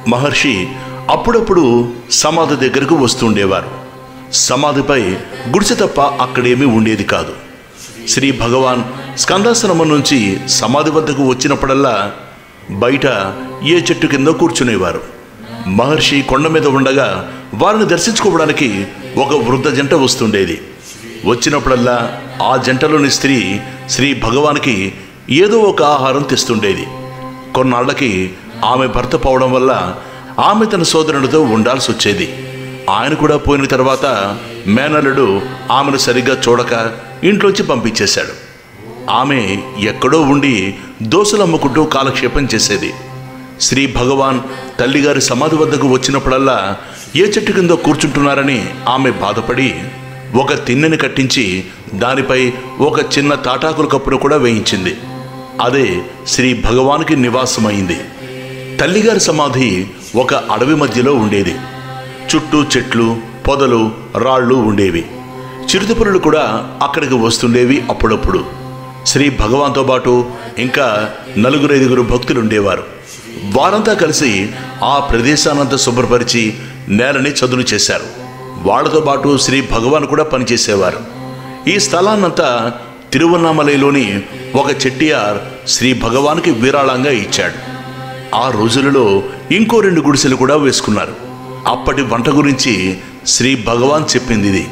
మహర్షి అప్పుడప్పుడు సమాధి దగ్గరకు వస్తుండేవారు. సమాధిపై గుడిసె తప్ప అక్కడేమీ ఉండేది కాదు. శ్రీ భగవాన్ స్కందాశ్రమం నుంచి సమాధి వద్దకు వచ్చినప్పుడల్లా బయట ఏ చెట్టు కింద కూర్చునేవారు. మహర్షి కొండ మీద ఉండగా వారిని దర్శించుకోవడానికి ఒక వృద్ధ జంట వస్తుండేది. వచ్చినప్పుడల్లా ఆ జంటలోని స్త్రీ శ్రీ భగవానికి ఏదో ఒక ఆహారం తెస్తుండేది. కొన్నాళ్లకి ఆమె భర్త పోవడం వల్ల ఆమె తన సోదరునితో ఉండాల్సి వచ్చేది. ఆయన కూడా పోయిన తర్వాత మేనల్లుడు ఆమెను సరిగ్గా చూడక ఇంట్లోంచి పంపించేశాడు. ఆమె ఎక్కడో ఉండి దోశలు అమ్ముకుంటూ కాలక్షేపం చేసేది. శ్రీ భగవాన్ తల్లిగారి సమాధి వద్దకు వచ్చినప్పుడల్లా ఏ చెట్టు కింద కూర్చుంటున్నారని ఆమె బాధపడి ఒక తిన్నెని కట్టించి దానిపై ఒక చిన్న తాటాకుల కప్పును కూడా వేయించింది. అదే శ్రీ భగవానికి నివాసమైంది. తల్లిగారి సమాధి ఒక అడవి మధ్యలో ఉండేది. చుట్టూ చెట్లు, పొదలు, రాళ్ళు ఉండేవి. చిరుతపురులు కూడా అక్కడికి వస్తుండేవి అప్పుడప్పుడు. శ్రీ భగవాన్తో పాటు ఇంకా 4-5 భక్తులు ఉండేవారు. వారంతా కలిసి ఆ ప్రదేశానంతా శుభ్రపరిచి నేలని చదును చేశారు. వాళ్లతో పాటు శ్రీ భగవాన్ కూడా పనిచేసేవారు. ఈ స్థలాన్నంతా తిరువన్నామలైలోని ఒక చెట్టియార్ శ్రీ భగవానికి విరాళంగా ఇచ్చాడు. ఆ రోజులలో ఇంకో 2 గుడిసెలు కూడా వేసుకున్నారు. అప్పటి వంట గురించి శ్రీ భగవాన్ చెప్పింది ఇది.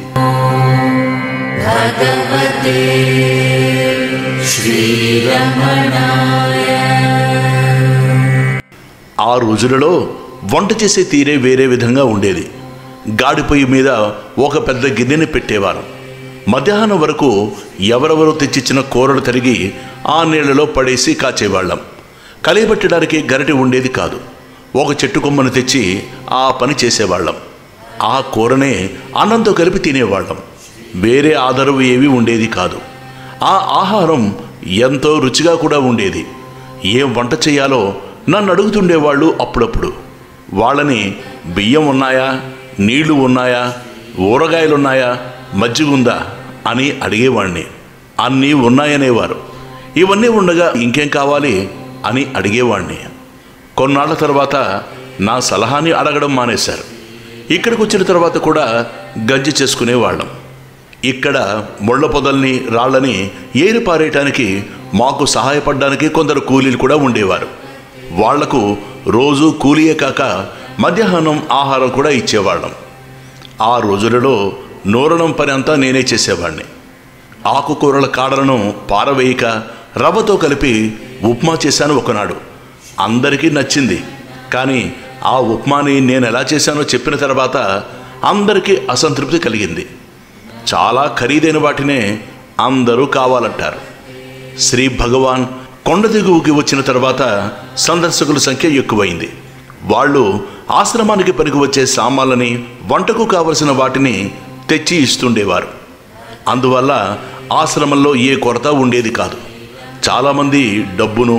ఆ రోజులలో వంట చేసే తీరే వేరే విధంగా ఉండేది. గాడి పొయ్యి మీద ఒక పెద్ద గిన్నెని పెట్టేవారు. మధ్యాహ్నం వరకు ఎవరెవరో తెచ్చిచ్చిన కూరలు తరిగి ఆ నీళ్లలో పడేసి కాచేవాళ్ళం. కలియబెట్టడానికి గరిటె ఉండేది కాదు. ఒక చెట్టు కొమ్మను తెచ్చి ఆ పని చేసేవాళ్ళం. ఆ కూరనే అన్నంతో కలిపి తినేవాళ్ళం. వేరే ఆధారం ఏవి ఉండేది కాదు. ఆ ఆహారం ఎంతో రుచిగా కూడా ఉండేది. ఏం వంట చేయాలో నన్ను అడుగుతుండేవాళ్ళు అప్పుడప్పుడు. వాళ్ళని బియ్యం ఉన్నాయా, నీళ్లు ఉన్నాయా, ఊరగాయలున్నాయా, మజ్జిగ ఉందా అని అడిగేవాడిని. అన్నీ ఉన్నాయనేవారు. ఇవన్నీ ఉండగా ఇంకేం కావాలి అని అడిగేవాడిని. కొన్నాళ్ల తర్వాత నా సలహాని అడగడం మానేశారు. ఇక్కడికి వచ్చిన తర్వాత కూడా గంజి చేసుకునేవాళ్ళం. ఇక్కడ ముళ్ళ పొదల్ని, రాళ్ళని ఏరి పారేయటానికి మాకు సహాయపడడానికి కొందరు కూలీలు కూడా ఉండేవారు. వాళ్లకు రోజు కూలీయే కాక మధ్యాహ్నం ఆహారం కూడా ఇచ్చేవాళ్ళం. ఆ రోజులలో నూరడం పని అంతా నేనే చేసేవాడిని. ఆకుకూరల కాడలను పారవేయక రవ్వతో కలిపి ఉప్మా చేశాను ఒకనాడు. అందరికీ నచ్చింది. కానీ ఆ ఉప్మాని నేను ఎలా చేశానో చెప్పిన తర్వాత అందరికీ అసంతృప్తి కలిగింది. చాలా ఖరీదైన వాటినే అందరూ కావాలంటారు. శ్రీ భగవాన్ కొండ దిగువకి వచ్చిన తర్వాత సందర్శకుల సంఖ్య ఎక్కువైంది. వాళ్ళు ఆశ్రమానికి పనికి వచ్చే సామాన్లని, వంటకు కావలసిన వాటిని తెచ్చి ఇస్తుండేవారు. అందువల్ల ఆశ్రమంలో ఏ కొరత ఉండేది కాదు. చాలామంది డబ్బును,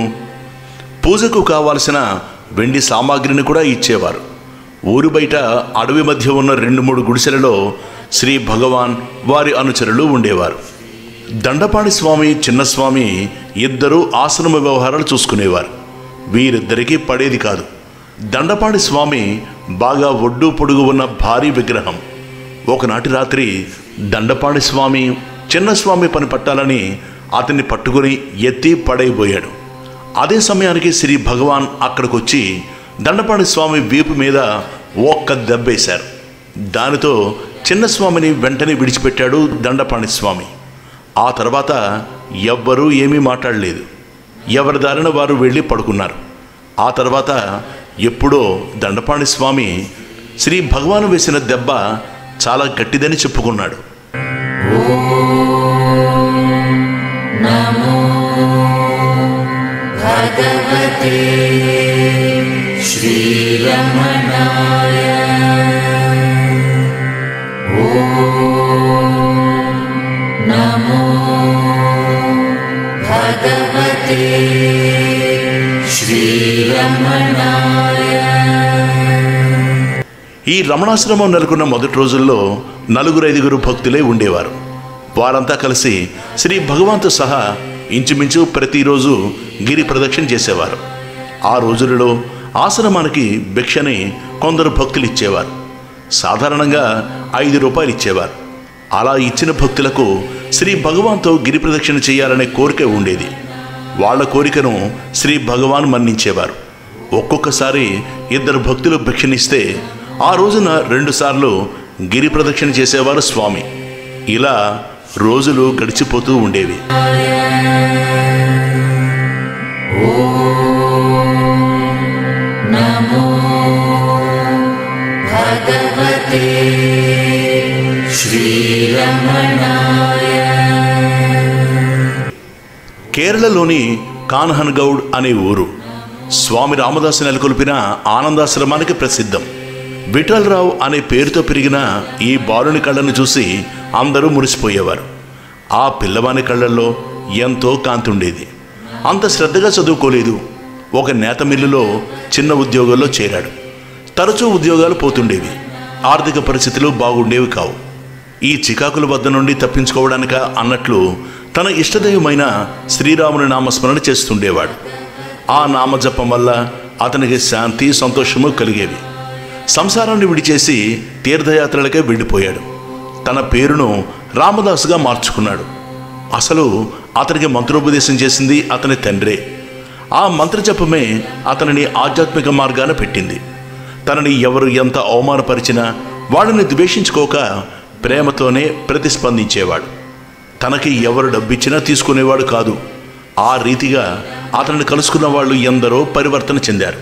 పూజకు కావాల్సిన వెండి సామాగ్రిని కూడా ఇచ్చేవారు. ఊరు బయట అడవి మధ్య ఉన్న 2-3 గుడిసెలలో శ్రీ భగవాన్ వారి అనుచరులు ఉండేవారు. దండపాణి స్వామి, చిన్నస్వామి ఇద్దరూ ఆశ్రమ వ్యవహారాలు చూసుకునేవారు. వీరిద్దరికీ పడేది కాదు. దండపాణి స్వామి బాగా ఒడ్డు పొడుగు ఉన్న భారీ విగ్రహం. ఒకనాటి రాత్రి దండపాణి స్వామి చిన్నస్వామి పని పట్టాలని అతన్ని పట్టుకుని ఎత్తి పడైపోయాడు. అదే సమయానికి శ్రీ భగవాన్ అక్కడికొచ్చి దండపాణి స్వామి వీపు మీద ఒక్క దెబ్బేశారు. దానితో చిన్నస్వామిని వెంటనే విడిచిపెట్టాడు దండపాణి స్వామి. ఆ తర్వాత ఎవ్వరూ ఏమీ మాట్లాడలేదు. ఎవరి దారిన వారు వెళ్ళి పడుకున్నారు. ఆ తర్వాత ఎప్పుడో దండపాణి స్వామి శ్రీ భగవాను వేసిన దెబ్బ చాలా గట్టిదని చెప్పుకున్నాడు. నమో భగవతే శ్రీరమణాయ. ఓం నమో భగవతే శ్రీరమణాయ. ఈ రమణాశ్రమం నెలకొన్న మొదటి రోజుల్లో 4-5 భక్తులే ఉండేవారు. వారంతా కలిసి శ్రీ భగవాన్తో సహా ఇంచుమించు ప్రతిరోజు గిరి ప్రదక్షిణ చేసేవారు. ఆ రోజులలో ఆశ్రమానికి భిక్షని కొందరు భక్తులు ఇచ్చేవారు. సాధారణంగా 5 రూపాయలు ఇచ్చేవారు. అలా ఇచ్చిన భక్తులకు శ్రీ భగవాన్తో గిరి ప్రదక్షిణ చేయాలనే కోరిక ఉండేది. వాళ్ళ కోరికను శ్రీ భగవాన్ మన్నించేవారు. ఒక్కొక్కసారి 2 భక్తులు భిక్షనిస్తే ఆ రోజున 2 సార్లు గిరి ప్రదక్షిణ చేసేవారు స్వామి. ఇలా రోజులు గడిచిపోతూ ఉండేవి. నమో భగవతే శ్రీరమణాయ. కేరళలోని కాన్హన్గౌడ్ అనే ఊరు స్వామి రామదాసు నెలకొల్పిన ఆనందాశ్రమానికి ప్రసిద్ధం. విఠలరావు అనే పేరుతో పెరిగిన ఈ బాలుని కళ్ళను చూసి అందరూ మురిసిపోయేవారు. ఆ పిల్లవాని కళ్ళల్లో ఎంతో కాంతి ఉండేది. అంత శ్రద్ధగా చదువుకోలేదు. ఒక నేత మిల్లులో చిన్న ఉద్యోగంలో చేరాడు. తరచూ ఉద్యోగాలు పోతుండేవి. ఆర్థిక పరిస్థితులు బాగుండేవి కావు. ఈ చికాకుల వద్ద నుండి తప్పించుకోవడానిక అన్నట్లు తన ఇష్టదైవమైన శ్రీరాముని నామస్మరణ చేస్తుండేవాడు. ఆ నామజపం వల్ల అతనికి శాంతి సంతోషము కలిగేవి. సంసారాన్ని విడిచేసి తీర్థయాత్రలకే వెళ్ళిపోయాడు. తన పేరును రామదాసుగా మార్చుకున్నాడు. అసలు అతనికి మంత్రోపదేశం చేసింది అతని తండ్రే. ఆ మంత్రజపమే అతనిని ఆధ్యాత్మిక మార్గాన పెట్టింది. తనని ఎవరు ఎంత అవమానపరిచినా వాడిని ద్వేషించుకోక ప్రేమతోనే ప్రతిస్పందించేవాడు. తనకి ఎవరు డబ్బిచ్చినా తీసుకునేవాడు కాదు. ఆ రీతిగా అతనిని కలుసుకున్న వాళ్ళు ఎందరో పరివర్తన చెందారు.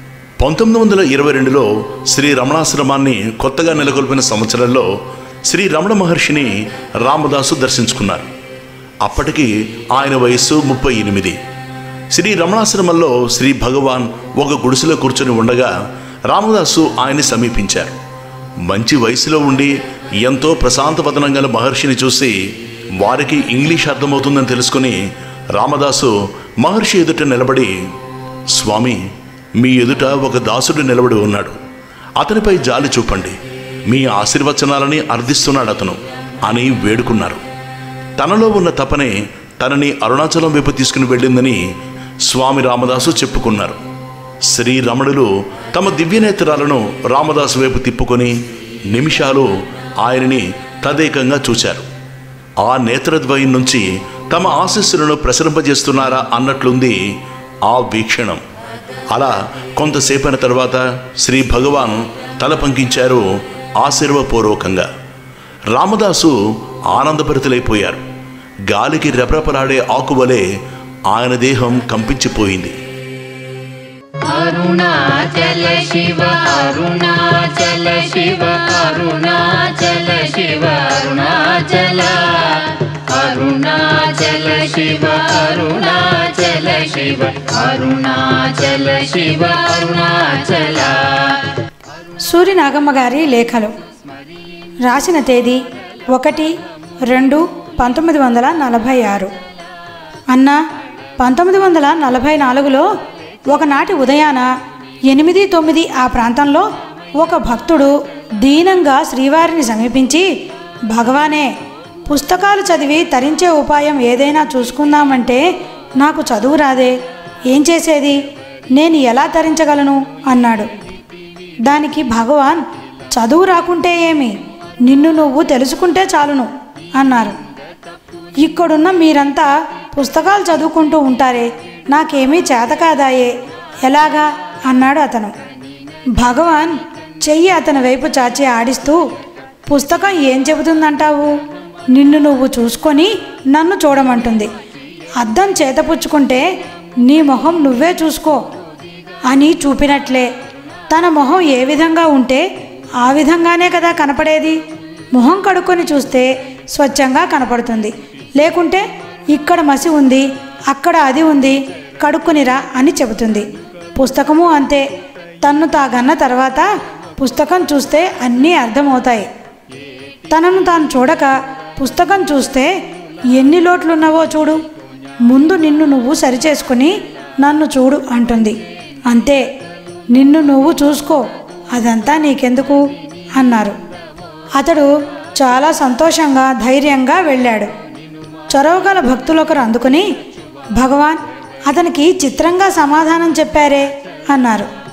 1922లో శ్రీ రమణాశ్రమాన్ని కొత్తగా నెలకొల్పిన సంవత్సరంలో శ్రీ రమణ మహర్షిని రామదాసు దర్శించుకున్నారు. అప్పటికి ఆయన వయస్సు 38. శ్రీ రమణాశ్రమంలో శ్రీ భగవాన్ ఒక గుడిసెలో కూర్చొని ఉండగా రామదాసు ఆయన్ని సమీపించారు. మంచి వయసులో ఉండి ఎంతో ప్రశాంతవదనం గల మహర్షిని చూసి వారికి ఇంగ్లీష్ అర్థమవుతుందని తెలుసుకుని రామదాసు మహర్షి ఎదుట నిలబడి, స్వామి, మీ ఎదుట ఒక దాసుడు నిలబడి ఉన్నాడు. అతనిపై జాలి చూపండి. మీ ఆశీర్వచనాలని అర్థిస్తున్నాడు అతను అని వేడుకున్నారు. తనలో ఉన్న తపనే తనని అరుణాచలం వైపు తీసుకుని వెళ్ళిందని స్వామి రామదాసు చెప్పుకున్నారు. శ్రీ రమణులు తమ దివ్యనేత్రాలను రామదాసు వైపు తిప్పుకొని నిమిషాలు ఆయనని తదేకంగా చూశారు. ఆ నేత్రద్వయం నుంచి తమ ఆశీస్సులను ప్రసరింపజేస్తున్నారా అన్నట్లుంది ఆ వీక్షణం. అలా కొంతసేపైన తర్వాత శ్రీ భగవాన్ తల పంకించారు ఆశీర్వపూర్వకంగా. రామదాసు ఆనందభరితులైపోయారు. గాలికి రెపరెపలాడే ఆకువలే ఆయన దేహం కంపించిపోయింది. అరుణాచల శివ అరుణాచల శివ అరుణాచల శివ అరుణాచల అరుణాచల శివ అరుణాచల శివ అరుణాచల శివ అరుణాచల. సూర్యనాగమ్మ గారి లేఖలు. రాసిన తేదీ 1-2-1946. అన్న, 1944లో ఒకనాటి ఉదయాన 8-9 ఆ ప్రాంతంలో ఒక భక్తుడు దీనంగా శ్రీవారిని సమీపించి, భగవానే, పుస్తకాలు చదివి తరించే ఉపాయం ఏదైనా చూసుకుందామంటే నాకు చదువు రాదే, ఏం చేసేది, నేను ఎలా తరించగలను అన్నాడు. దానికి భగవాన్, చదువు రాకుంటే ఏమి, నిన్ను నువ్వు తెలుసుకుంటే చాలును అన్నారు. ఇక్కడున్న మీరంతా పుస్తకాలు చదువుకుంటూ ఉంటారే, నాకేమీ చేతకాదాయే, ఎలాగా అన్నాడు అతను. భగవాన్ చెయ్యి అతని వైపు చాచి ఆడిస్తూ, పుస్తకం ఏం చెబుతుందంటావు, నిన్ను నువ్వు చూసుకొని నన్ను చూడమంటుంది. అద్దం చేతపుచ్చుకుంటే నీ మొహం నువ్వే చూసుకో అని చూపినట్లే. తన మొహం ఏ విధంగా ఉంటే ఆ విధంగానే కదా కనపడేది. మొహం కడుక్కొని చూస్తే స్వచ్ఛంగా కనపడుతుంది. లేకుంటే ఇక్కడ మసి ఉంది, అక్కడ అది ఉంది, కడుక్కునిరా అని చెబుతుంది. పుస్తకము అంతే. తన్ను తాగన్న తర్వాత పుస్తకం చూస్తే అన్నీ అర్థమవుతాయి. తనను తాను చూడక పుస్తకం చూస్తే ఎన్ని లోట్లున్నావో చూడు, ముందు నిన్ను నువ్వు సరిచేసుకుని నన్ను చూడు అంటుంది. అంతే, నిన్ను నువ్వు చూసుకో, అదంతా నీకెందుకు అన్నారు. అతడు చాలా సంతోషంగా ధైర్యంగా వెళ్ళాడు. చొరవగల భక్తులొకరు అందుకుని, భగవాన్ అతనికి చిత్రంగా సమాధానం చెప్పారే అన్నారు.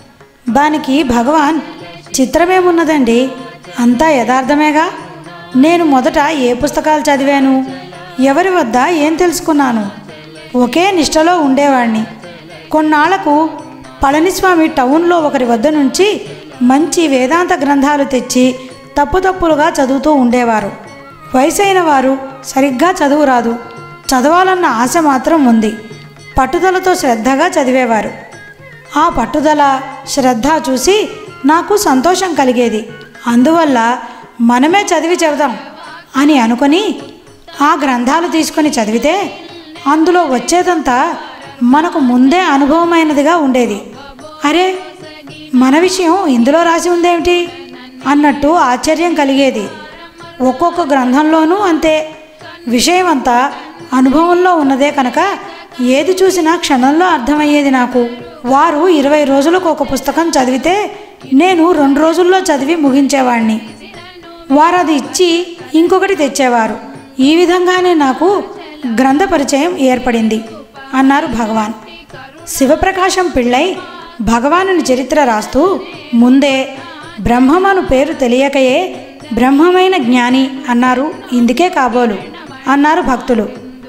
దానికి భగవాన్, చిత్రమేమున్నదండి, అంతా యథార్థమేగా. నేను మొదట ఏ పుస్తకాలు చదివాను, ఎవరి వద్ద ఏం తెలుసుకున్నాను, ఒకే నిష్టలో ఉండేవాణ్ణి. కొన్నాళ్లకు పళనిస్వామి టౌన్లో ఒకరి వద్ద నుంచి మంచి వేదాంత గ్రంథాలు తెచ్చి తప్పులుగా చదువుతూ ఉండేవారు. వయసైన వారు, సరిగ్గా చదువు రాదు, చదవాలన్న ఆశ మాత్రం ఉంది. పట్టుదలతో శ్రద్ధగా చదివేవారు. ఆ పట్టుదల, శ్రద్ధ చూసి నాకు సంతోషం కలిగేది. అందువల్ల మనమే చదివి చెబుదాం అని అనుకొని ఆ గ్రంథాలు తీసుకొని చదివితే అందులో వచ్చేదంతా మనకు ముందే అనుభవమైనదిగా ఉండేది. అరే, మన విషయం ఇందులో రాసి ఉందేమిటి అన్నట్టు ఆశ్చర్యం కలిగేది. ఒక్కొక్క గ్రంథంలోనూ అంతే. విషయమంతా అనుభవంలో ఉన్నదే కనుక ఏది చూసినా క్షణంలో అర్థమయ్యేది నాకు. వారు 20 రోజులకు ఒక పుస్తకం చదివితే నేను 2 రోజుల్లో చదివి ముగించేవాణ్ణి. వారు అది ఇచ్చి ఇంకొకటి తెచ్చేవారు. ఈ విధంగానే నాకు గ్రంథ పరిచయం ఏర్పడింది అన్నారు భగవాన్. శివప్రకాశం పిళ్ళై భగవానుని చరిత్ర రాస్తూ ముందే బ్రహ్మమను పేరు తెలియకయే బ్రహ్మమైన జ్ఞాని అన్నారు. ఇందుకే కాబోలు అన్నారు భక్తులు.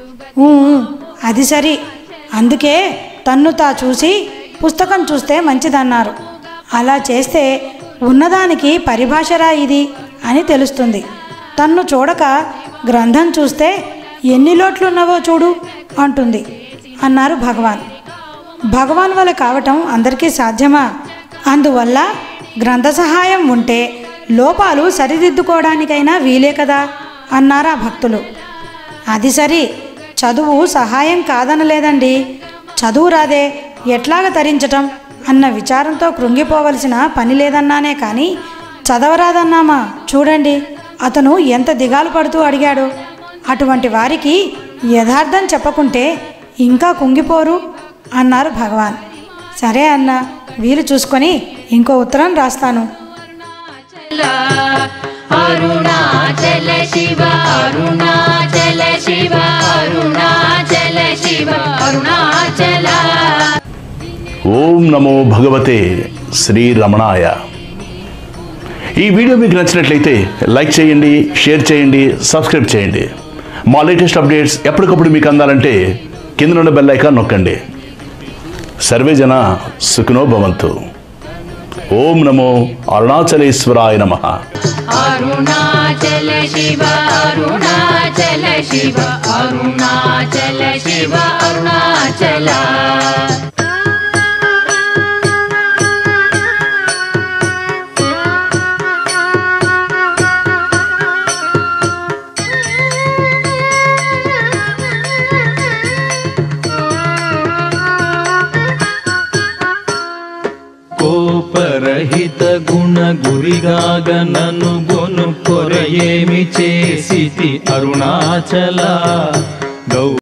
అది సరి, అందుకే తన్ను తా చూసి పుస్తకం చూస్తే మంచిదన్నారు. అలా చేస్తే ఉన్నదానికి పరిభాషరా ఇది అని తెలుస్తుంది. తన్ను చూడక గ్రంథం చూస్తే ఎన్ని లోట్లున్నవో చూడు అంటుంది అన్నారు భగవాన్. భగవాన్ వల్ల కావటం అందరికీ సాధ్యమా? అందువల్ల గ్రంథ సహాయం ఉంటే లోపాలు సరిదిద్దుకోవడానికైనా వీలే కదా అన్నారా భక్తులు. అది సరి, చదువు సహాయం కాదనలేదండి. చదువు రాదే ఎట్లాగ తరించటం అన్న విచారంతో కృంగిపోవలసిన పని లేదన్నానే కానీ చదవరాదన్నామా? చూడండి, అతను ఎంత దిగాలు పడుతూ అడిగాడు. అటువంటి వారికి యథార్థం చెప్పకుంటే ఇంకా కుంగిపోరు అన్నారు భగవాన్. సరే అన్న, వీలు చూసుకొని ఇంకో ఉత్తరం రాస్తాను. అరుణాచల శివ అరుణాచల శివ అరుణాచల శివ అరుణాచల. ఓం నమో భగవతే శ్రీ రమణాయ. ఈ వీడియో మీకు నచ్చినట్లయితే లైక్ చేయండి, షేర్ చేయండి, సబ్స్క్రైబ్ చేయండి. మా లేటెస్ట్ అప్డేట్స్ ఎప్పటికప్పుడు మీకు అందాలంటే కింద ఉన్న బెల్ ఐకాన్ నొక్కండి. సర్వే జన సుఖినో భవంతు. ఓం నమో అరుణాచలేశ్వరాయ నమః. అరుణాచల శివ అరుణాచల శివ అరుణాచల శివ అరుణాచల. కోపరహిత గుణ గురిగాగ నన్ను గొను కొరయేమి చేసితి అరుణాచల.